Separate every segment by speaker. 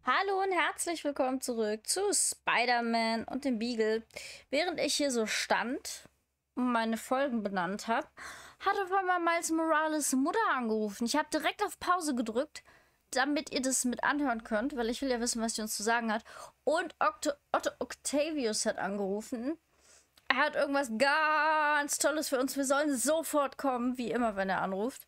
Speaker 1: Hallo und herzlich willkommen zurück zu Spider-Man und dem Beagle. Während ich hier so stand und meine Folgen benannt habe, hat auf einmal Miles Morales Mutter angerufen. Ich habe direkt auf Pause gedrückt, damit ihr das mit anhören könnt, weil ich will ja wissen, was sie uns zu sagen hat. Und Otto Octavius hat angerufen. Er hat irgendwas ganz Tolles für uns. Wir sollen sofort kommen, wie immer, wenn er anruft.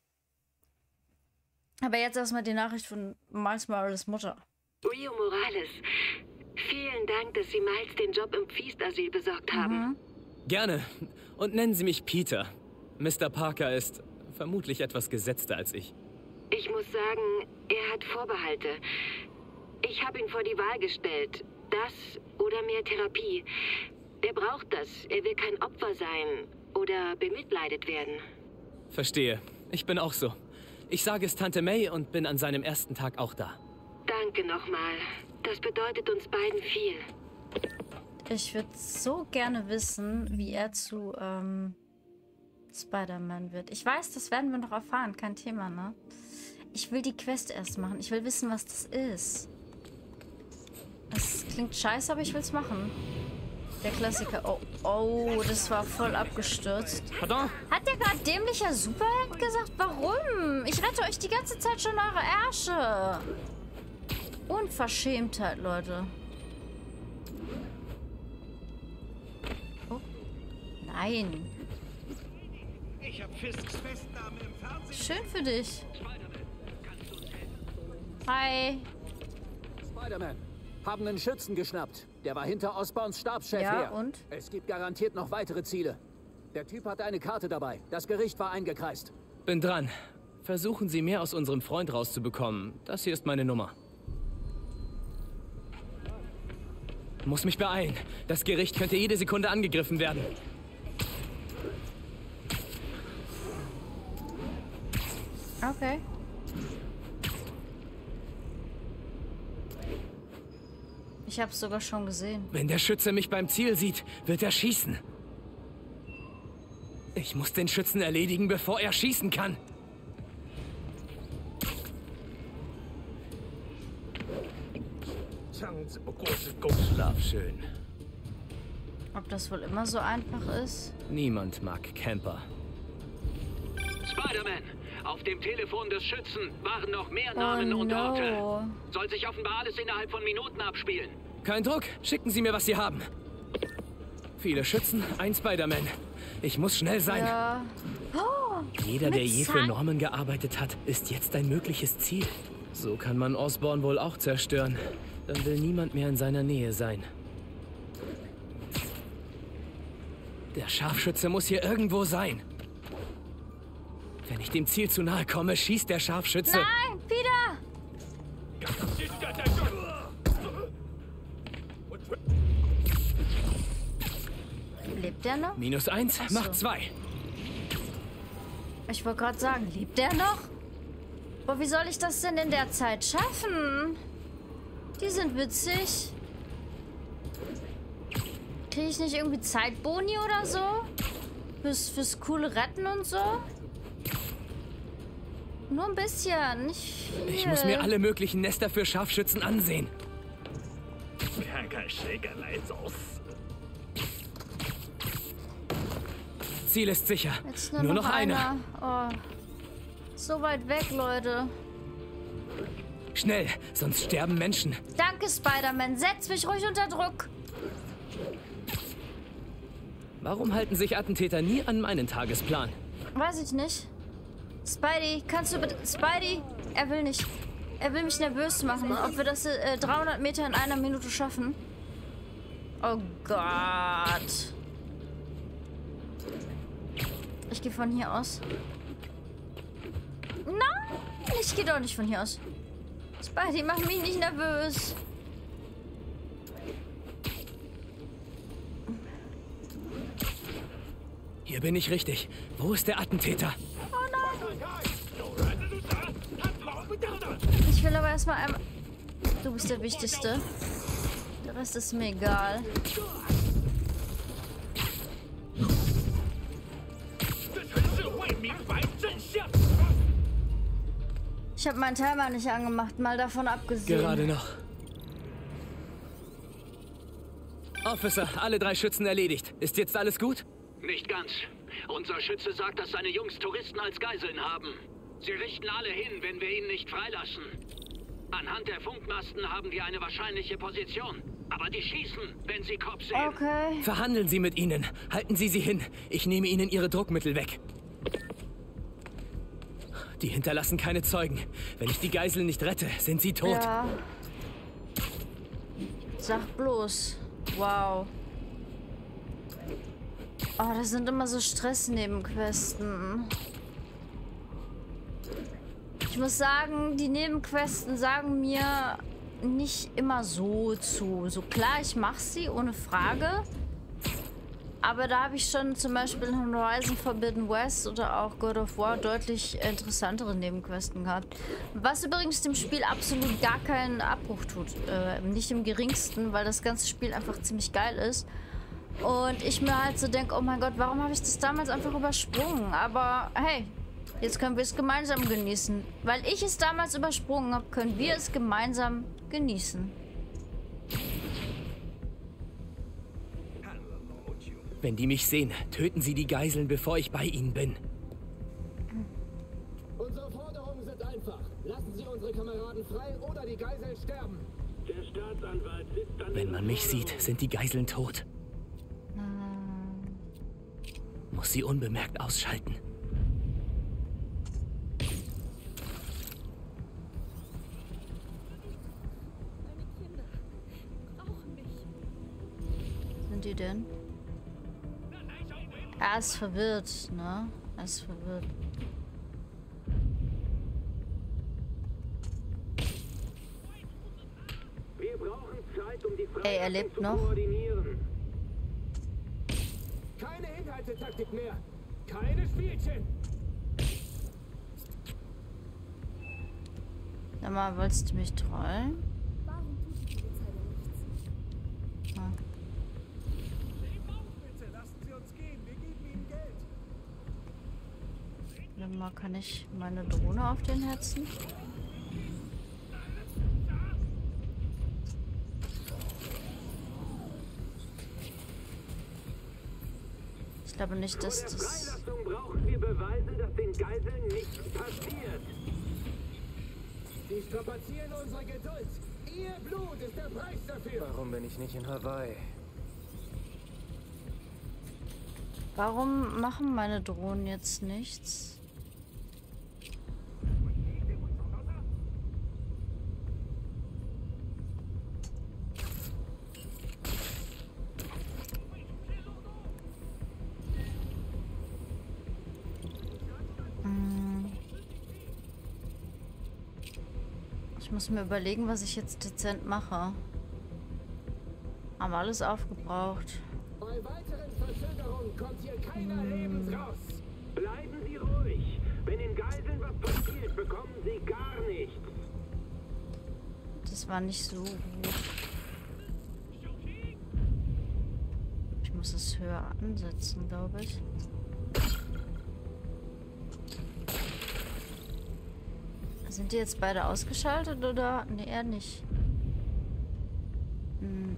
Speaker 1: Aber jetzt erstmal die Nachricht von Miles Morales Mutter.
Speaker 2: Rio Morales, vielen Dank, dass Sie Miles den Job im Pfiesasyl besorgt haben.
Speaker 3: Gerne. Und nennen Sie mich Peter. Mr. Parker ist vermutlich etwas gesetzter als ich.
Speaker 2: Ich muss sagen, er hat Vorbehalte. Ich habe ihn vor die Wahl gestellt. Das oder mehr Therapie. Er braucht das. Er will kein Opfer sein oder bemitleidet werden.
Speaker 3: Verstehe. Ich bin auch so. Ich sage es Tante May und bin an seinem ersten Tag auch da.
Speaker 2: Danke nochmal. Das bedeutet uns beiden viel.
Speaker 1: Ich würde so gerne wissen, wie er zu Spider-Man wird. Ich weiß, das werden wir noch erfahren. Kein Thema, ne? Ich will die Quest erst machen. Ich will wissen, was das ist. Das klingt scheiße, aber ich will es machen. Der Klassiker. Oh, das war voll abgestürzt.
Speaker 3: Pardon?
Speaker 1: Hat der gerade dämlicher Superheld gesagt? Warum? Ich rette euch die ganze Zeit schon eure Ärsche. Unverschämtheit, Leute. Oh. Nein.
Speaker 4: Ich hab Fisks Festnahme im Fernsehen.
Speaker 1: Schön für dich. Hi.
Speaker 5: Spider-Man, haben einen Schützen geschnappt. Der war hinter Osborns Stabschef
Speaker 1: Ja,
Speaker 5: her.
Speaker 1: und?
Speaker 5: Es gibt garantiert noch weitere Ziele. Der Typ hatte eine Karte dabei. Das Gericht war eingekreist.
Speaker 3: Bin dran. Versuchen Sie mehr aus unserem Freund rauszubekommen. Das hier ist meine Nummer. Muss mich beeilen. Das Gericht könnte jede Sekunde angegriffen werden.
Speaker 1: Okay. Ich hab's sogar schon gesehen.
Speaker 3: Wenn der Schütze mich beim Ziel sieht, wird er schießen. Ich muss den Schützen erledigen, bevor er schießen kann. Schlaf schön.
Speaker 1: Ob das wohl immer so einfach ist?
Speaker 3: Niemand mag Camper.
Speaker 6: Spider-Man, auf dem Telefon des Schützen waren noch mehr Namen
Speaker 1: Oh
Speaker 6: und Orte.
Speaker 1: no.
Speaker 6: Soll sich offenbar alles innerhalb von Minuten abspielen.
Speaker 3: Kein Druck. Schicken Sie mir, was Sie haben. Viele Schützen, ein Spider-Man. Ich muss schnell sein.
Speaker 1: Ja. Oh,
Speaker 3: Jeder, der
Speaker 1: mit
Speaker 3: je für
Speaker 1: Zahn-
Speaker 3: Norman gearbeitet hat, ist jetzt ein mögliches Ziel. So kann man Osborn wohl auch zerstören. Dann will niemand mehr in seiner Nähe sein. Der Scharfschütze muss hier irgendwo sein. Wenn ich dem Ziel zu nahe komme, schießt der Scharfschütze.
Speaker 1: Nein, Peter! Lebt der noch?
Speaker 3: -1
Speaker 1: Ach so.
Speaker 3: macht 2.
Speaker 1: Ich wollte gerade sagen, lebt der noch? Boah, wie soll ich das denn in der Zeit schaffen? Die sind witzig. Kriege ich nicht irgendwie Zeitboni oder so? Fürs coole Retten und so? Nur ein bisschen, nicht viel.
Speaker 3: Ich muss mir alle möglichen Nester für Scharfschützen ansehen. Ziel ist sicher.
Speaker 1: Jetzt
Speaker 3: Nur noch einer.
Speaker 1: Oh. So weit weg, Leute.
Speaker 3: Schnell, sonst sterben Menschen.
Speaker 1: Danke, Spider-Man. Setz mich ruhig unter Druck.
Speaker 3: Warum halten sich Attentäter nie an meinen Tagesplan?
Speaker 1: Weiß ich nicht. Spidey, kannst du bitte... Spidey, er will nicht. Er will mich nervös machen. Ob wir das 300 Meter in einer Minute schaffen? Oh Gott. Ich gehe von hier aus. Nein, ich gehe doch nicht von hier aus. Spidey, mach mich nicht nervös.
Speaker 3: Hier bin ich richtig. Wo ist der Attentäter?
Speaker 1: Ich will aber erstmal einmal... Du bist der Wichtigste. Der Rest ist mir egal. Ich habe meinen Timer nicht angemacht, mal davon abgesehen.
Speaker 3: Gerade noch. Officer, alle 3 Schützen erledigt. Ist jetzt alles gut?
Speaker 6: Nicht ganz. Unser Schütze sagt, dass seine Jungs Touristen als Geiseln haben. Sie richten alle hin, wenn wir ihn nicht freilassen. Anhand der Funkmasten haben wir eine wahrscheinliche Position. Aber die schießen, wenn sie Cops sehen.
Speaker 1: Okay.
Speaker 3: Verhandeln Sie mit ihnen. Halten Sie sie hin. Ich nehme Ihnen Ihre Druckmittel weg. Die hinterlassen keine Zeugen. Wenn ich die Geiseln nicht rette, sind sie tot.
Speaker 1: Ja. Sag bloß. Wow. Oh, das sind immer so Stress-Nebenquesten. Ich muss sagen, die Nebenquesten sagen mir nicht immer so zu. So klar, ich mache sie, ohne Frage. Aber da habe ich schon zum Beispiel in Horizon Forbidden West oder auch God of War deutlich interessantere Nebenquesten gehabt. Was übrigens dem Spiel absolut gar keinen Abbruch tut. Nicht im geringsten, weil das ganze Spiel einfach ziemlich geil ist. Und ich mir halt so denke, oh mein Gott, warum habe ich das damals einfach übersprungen? Aber hey, jetzt können wir es gemeinsam genießen. Weil ich es damals übersprungen habe, können wir es gemeinsam genießen.
Speaker 3: Wenn die mich sehen, töten sie die Geiseln, bevor ich bei ihnen bin.
Speaker 5: Unsere Forderungen sind einfach. Lassen Sie unsere Kameraden frei oder die Geiseln sterben.
Speaker 6: Der Staatsanwalt sitzt an
Speaker 3: Wenn man mich sieht, sind die Geiseln tot. Muss sie unbemerkt ausschalten.
Speaker 1: Sind die denn? Er ist verwirrt, ne? Er ist verwirrt.
Speaker 6: Wir brauchen Zeit, um die
Speaker 1: Ey, er lebt noch.
Speaker 6: koordinieren.
Speaker 5: Keine Hinhaltetaktik mehr. Keine Spielchen.
Speaker 1: Sag mal, wolltest du mich trollen?
Speaker 7: Warum tut die Polizei denn nichts?
Speaker 1: Ah.
Speaker 4: Bitte lassen Sie uns gehen. Wir geben Ihnen Geld.
Speaker 1: Warte mal, kann ich meine Drohne auf den hetzen? Ich glaube nicht, dass
Speaker 6: Vor der
Speaker 1: das...
Speaker 6: Freilassung brauchen wir Beweise, dass den Geiseln nichts passiert.
Speaker 5: Die strapazieren unsere Geduld. Ihr Blut ist der Preis dafür.
Speaker 8: Warum bin ich nicht in Hawaii?
Speaker 1: Warum machen meine Drohnen jetzt nichts? Ich muss mir überlegen, was ich jetzt dezent mache. Haben alles aufgebraucht.
Speaker 5: Bei weiteren Verzögerungen kommt hier keiner lebend raus.
Speaker 6: Bleiben Sie ruhig. Wenn den Geiseln was passiert, bekommen Sie gar nichts.
Speaker 1: Das war nicht so gut. Ich muss es höher ansetzen, glaube ich. Sind die jetzt beide ausgeschaltet oder? Nee, eher nicht. Hm.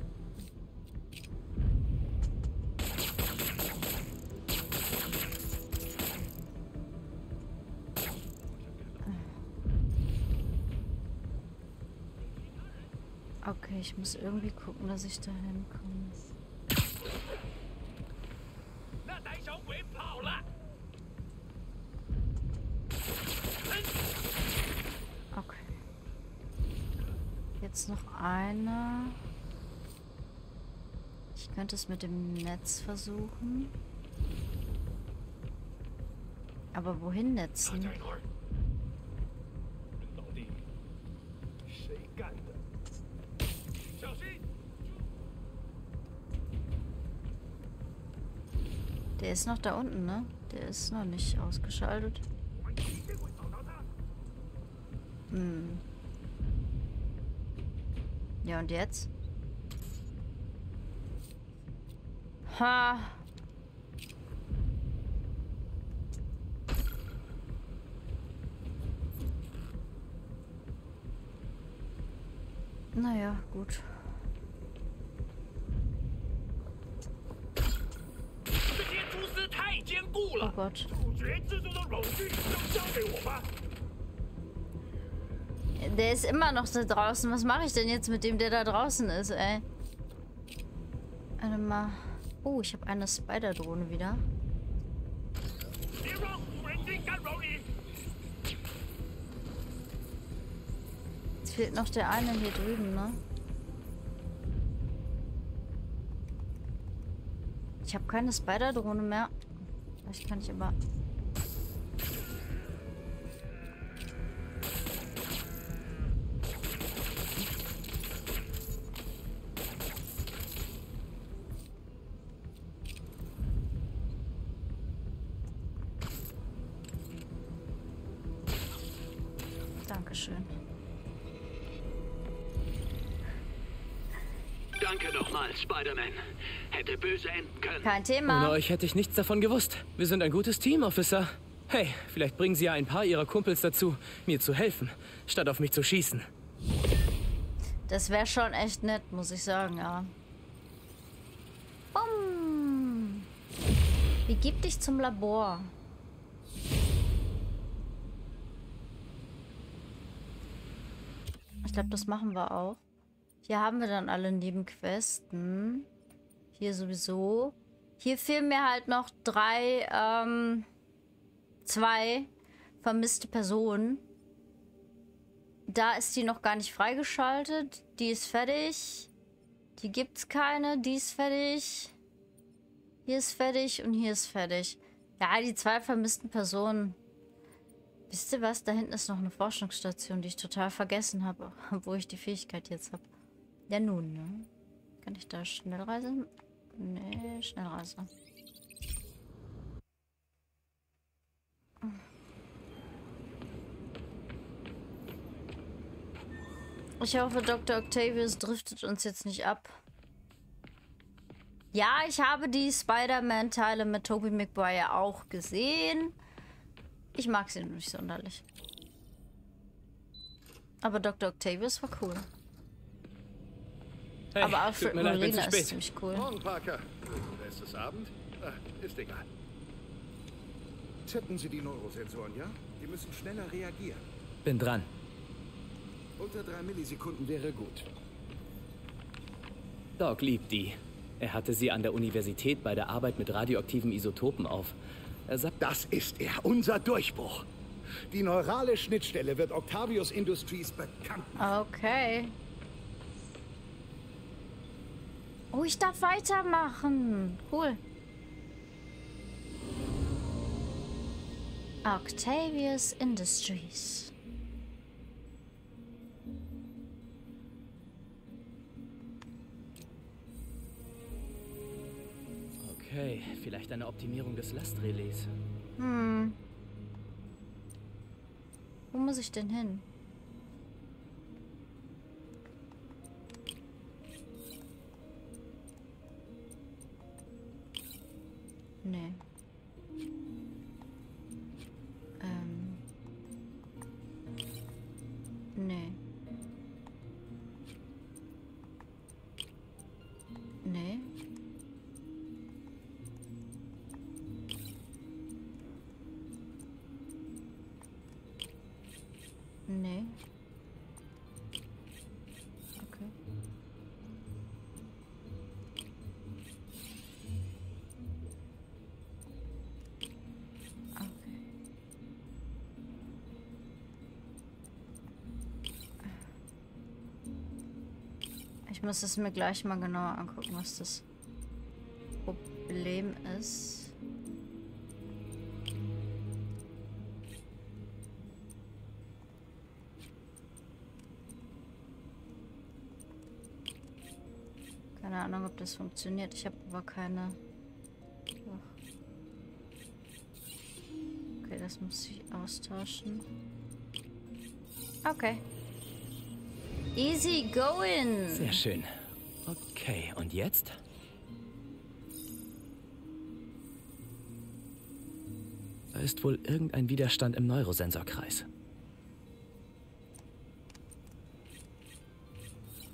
Speaker 1: Okay, ich muss irgendwie gucken, dass ich da hinkomme. Okay. Jetzt noch einer. Ich könnte es mit dem Netz versuchen. Aber wohin netzen?
Speaker 4: 到底谁干的？小心！
Speaker 1: Der ist noch da unten, ne? Der ist noch nicht ausgeschaltet.
Speaker 4: 我们一定会找到他。
Speaker 1: Hm. Ja, und jetzt? Ha! Naja, gut. Oh Gott. Der ist immer noch da draußen. Was mache ich denn jetzt mit dem, der da draußen ist, ey? Warte mal. Oh, ich habe eine Spider-Drohne wieder. Jetzt fehlt noch der eine hier drüben, ne? Ich habe keine Spider-Drohne mehr. Vielleicht kann ich aber... Dankeschön.
Speaker 6: Danke nochmal, Spider-Man. Hätte böse enden können.
Speaker 1: Kein Thema.
Speaker 3: Ohne euch hätte ich nichts davon gewusst. Wir sind ein gutes Team, Officer. Hey, vielleicht bringen Sie ja ein paar Ihrer Kumpels dazu, mir zu helfen, statt auf mich zu schießen.
Speaker 1: Das wäre schon echt nett, muss ich sagen, ja. Bumm. Begib dich zum Labor. Ich glaube, das machen wir auch. Hier haben wir dann alle Nebenquesten. Hier sowieso. Hier fehlen mir halt noch zwei vermisste Personen. Da ist die noch gar nicht freigeschaltet. Die ist fertig. Die gibt's keine. Die ist fertig. Hier ist fertig und hier ist fertig. Ja, die zwei vermissten Personen. Wisst ihr was? Da hinten ist noch eine Forschungsstation, die ich total vergessen habe, wo ich die Fähigkeit jetzt habe. Ja nun, ne? Kann ich da Schnellreise? Nee, Schnellreise. Ich hoffe, Dr. Octavius driftet uns jetzt nicht ab. Ja, ich habe die Spider-Man-Teile mit Tobey Maguire auch gesehen. Ich mag sie nicht sonderlich. Aber Dr. Octavius war cool.
Speaker 3: Hey,
Speaker 1: Aber auch
Speaker 3: tut mir leid, bin zu
Speaker 1: Molina ist
Speaker 3: spät.
Speaker 1: ziemlich cool.
Speaker 4: Morgen, Parker. Es ist Abend. Ist egal. Checken Sie die Neurosensoren, ja? Die müssen schneller reagieren.
Speaker 3: Bin dran.
Speaker 4: Unter 3 Millisekunden wäre gut.
Speaker 3: Doc liebt die. Er hatte sie an der Universität bei der Arbeit mit radioaktiven Isotopen auf. Er sagt,
Speaker 4: Das ist er, unser Durchbruch. Die neurale Schnittstelle wird Octavius Industries bekannt.
Speaker 1: Okay. Oh, ich darf weitermachen. Cool. Octavius Industries.
Speaker 3: okay, vielleicht eine Optimierung des Lastrelais.
Speaker 1: Wo muss ich denn hin? Nee. Nee. Nee. Nee. Okay. Okay. Ich muss es mir gleich mal genauer angucken, was das Problem ist. Keine Ahnung, ob das funktioniert. Ich habe aber keine... Doch. Okay, das muss ich austauschen. Okay. Easy going.
Speaker 3: Sehr schön. Okay, und jetzt? Da ist wohl irgendein Widerstand im Neurosensorkreis.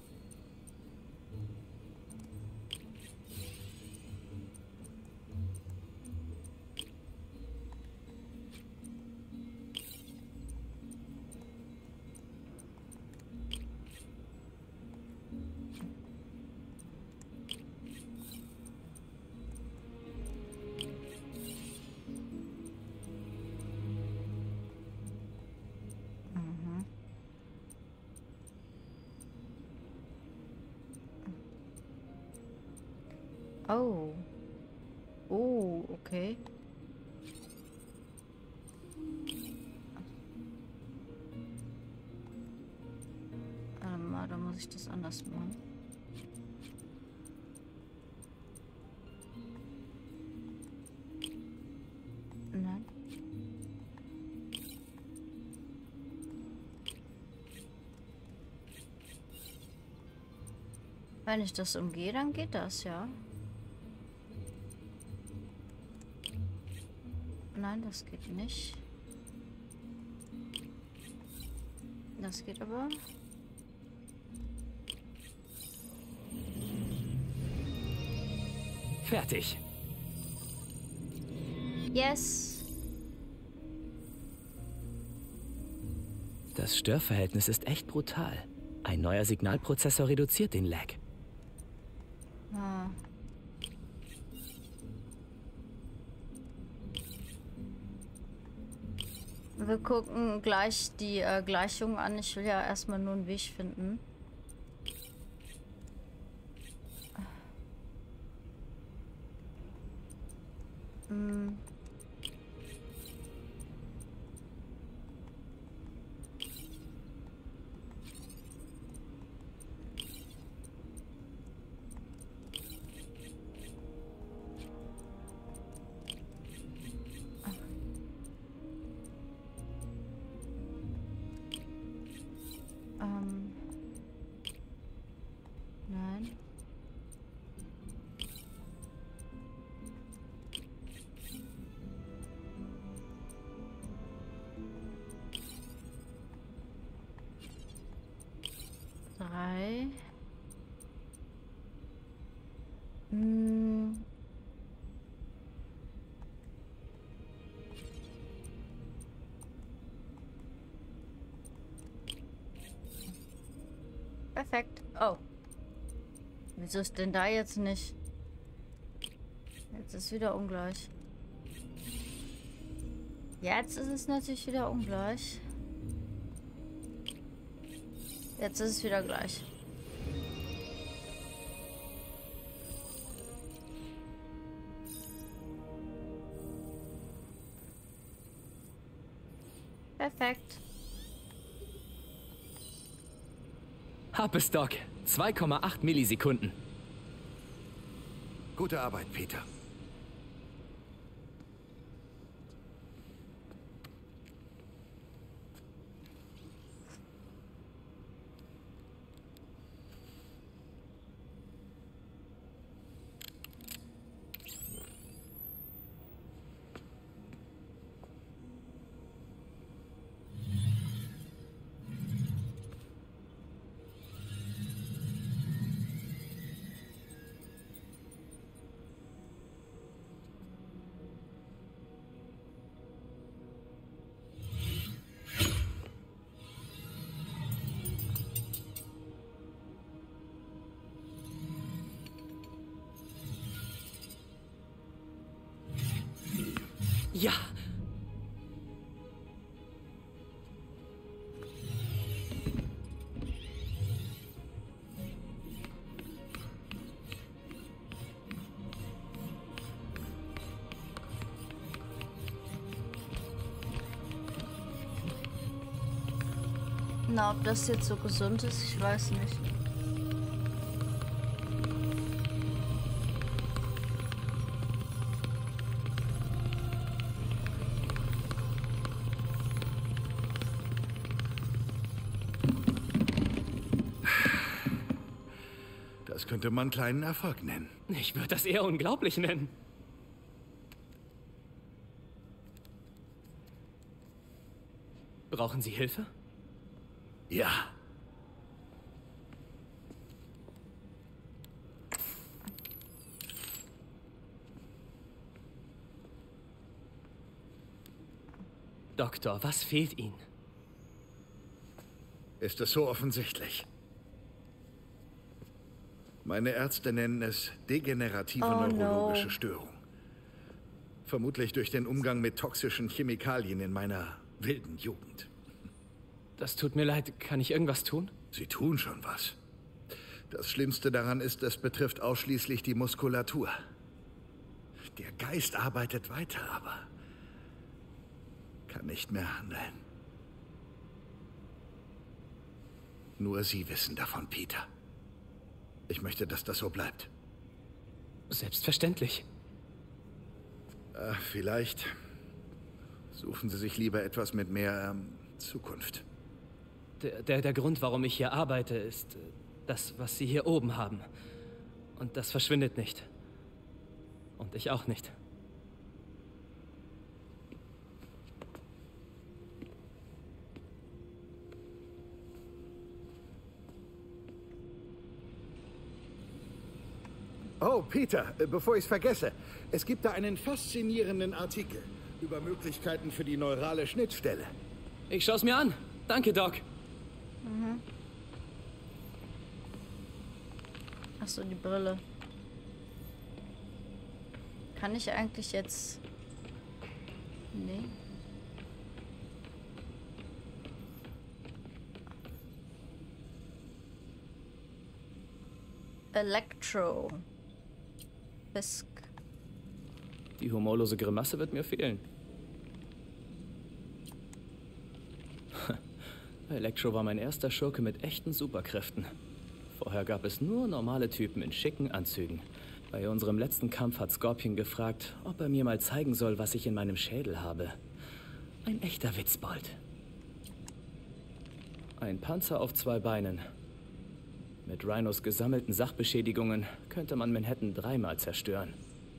Speaker 1: Oh. Oh, okay. Warte mal, da muss ich das anders machen. Nein. Wenn ich das umgehe, dann geht das, ja. Nein, das geht nicht. Das geht aber.
Speaker 3: Fertig.
Speaker 1: Yes.
Speaker 3: Das Störverhältnis ist echt brutal. Ein neuer Signalprozessor reduziert den Lag.
Speaker 1: Ah. Wir gucken gleich die Gleichung an. Ich will ja erstmal nur einen Weg finden. Hm. Nein. Drei. Hm. Perfekt. Oh. Wieso ist denn da jetzt nicht? Jetzt ist wieder ungleich. Jetzt ist es natürlich wieder ungleich. Jetzt ist es wieder gleich. Perfekt.
Speaker 3: Hab es, Doc. 2,8 Millisekunden.
Speaker 4: Gute Arbeit, Peter.
Speaker 3: Ja.
Speaker 1: Na, ob das jetzt so gesund ist, ich weiß nicht.
Speaker 4: Das könnte man kleinen Erfolg nennen.
Speaker 3: Ich würde das eher unglaublich nennen. Brauchen Sie Hilfe?
Speaker 4: Ja.
Speaker 3: Doktor, was fehlt Ihnen?
Speaker 4: Ist es so offensichtlich? Meine Ärzte nennen es degenerative neurologische Störung. Vermutlich durch den Umgang mit toxischen Chemikalien in meiner wilden Jugend.
Speaker 3: Das tut mir leid. Kann ich irgendwas tun?
Speaker 4: Sie tun schon was. Das Schlimmste daran ist, es betrifft ausschließlich die Muskulatur. Der Geist arbeitet weiter, aber kann nicht mehr handeln. Nur Sie wissen davon, Peter. Ich möchte, dass das so bleibt.
Speaker 3: Selbstverständlich.
Speaker 4: Vielleicht suchen Sie sich lieber etwas mit mehr Zukunft.
Speaker 3: Der Grund, warum ich hier arbeite, ist das, was Sie hier oben haben. Und das verschwindet nicht. Und ich auch nicht.
Speaker 4: Oh, Peter, bevor ich es vergesse. Es gibt da einen faszinierenden Artikel über Möglichkeiten für die neurale Schnittstelle.
Speaker 3: Ich schaue es mir an. Danke, Doc.
Speaker 1: Ach so, die Brille. Kann ich eigentlich jetzt... Nee. Electro. Fisk.
Speaker 3: Die humorlose Grimasse wird mir fehlen. Electro war mein erster Schurke mit echten Superkräften. Vorher gab es nur normale Typen in schicken Anzügen. Bei unserem letzten Kampf hat Scorpion gefragt, ob er mir mal zeigen soll, was ich in meinem Schädel habe. Ein echter Witzbold. Ein Panzer auf 2 Beinen. Mit Rhinos gesammelten Sachbeschädigungen könnte man Manhattan 3-mal zerstören.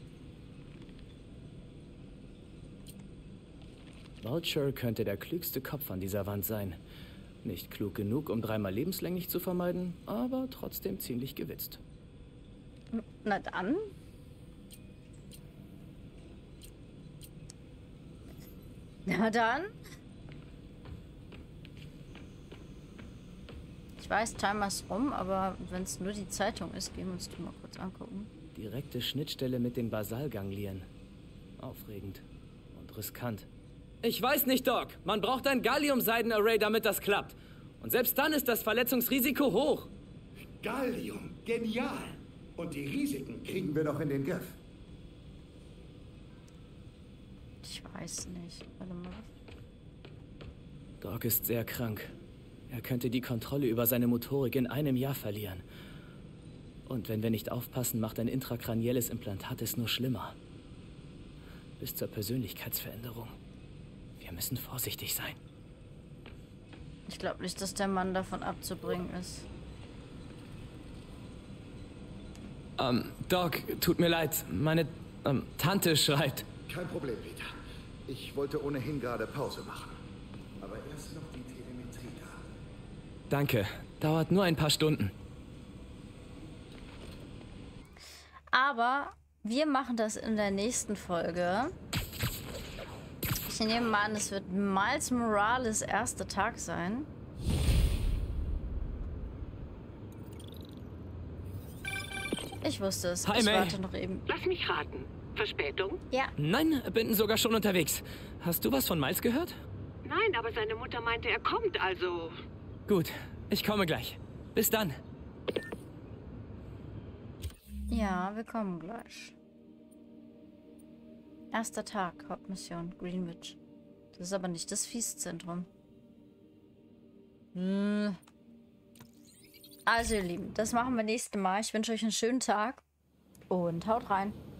Speaker 3: Vulture könnte der klügste Kopf an dieser Wand sein. Nicht klug genug, um 3-mal lebenslänglich zu vermeiden, aber trotzdem ziemlich gewitzt.
Speaker 1: Na dann. Na dann. Ich weiß, Timer ist rum, aber wenn es nur die Zeitung ist, gehen wir uns die mal kurz angucken.
Speaker 3: Direkte Schnittstelle mit den Basalganglien. Aufregend und riskant. Ich weiß nicht, Doc. Man braucht ein Gallium-Seiden-Array, damit das klappt. Und selbst dann ist das Verletzungsrisiko hoch.
Speaker 4: Gallium, genial. Und die Risiken kriegen wir doch in den Griff.
Speaker 1: Ich weiß nicht. Warte mal.
Speaker 3: Doc ist sehr krank. Er könnte die Kontrolle über seine Motorik in einem Jahr verlieren. Und wenn wir nicht aufpassen, macht ein intrakranielles Implantat es nur schlimmer. Bis zur Persönlichkeitsveränderung. Wir müssen vorsichtig sein.
Speaker 1: Ich glaube nicht, dass der Mann davon abzubringen ist.
Speaker 3: Doc, tut mir leid. Meine Tante schreit.
Speaker 4: Kein Problem, Peter. Ich wollte ohnehin gerade Pause machen. Aber erst noch die Telemetrie da.
Speaker 3: Danke. Dauert nur ein paar Stunden.
Speaker 1: Aber wir machen das in der nächsten Folge. Ich nehme mal an, es wird Miles Morales' erster Tag sein. Ich wusste es.
Speaker 3: Hi,
Speaker 1: ich
Speaker 3: May.
Speaker 1: warte noch eben.
Speaker 2: Lass mich raten. Verspätung?
Speaker 1: Ja.
Speaker 3: Nein, bin sogar schon unterwegs. Hast du was von Miles gehört?
Speaker 2: Nein, aber seine Mutter meinte, er kommt, also...
Speaker 3: Gut, ich komme gleich. Bis dann.
Speaker 1: Ja, wir kommen gleich. Erster Tag, Hauptmission, Greenwich. Das ist aber nicht das Fieszentrum. Also ihr Lieben, das machen wir nächstes Mal. Ich wünsche euch einen schönen Tag und haut rein.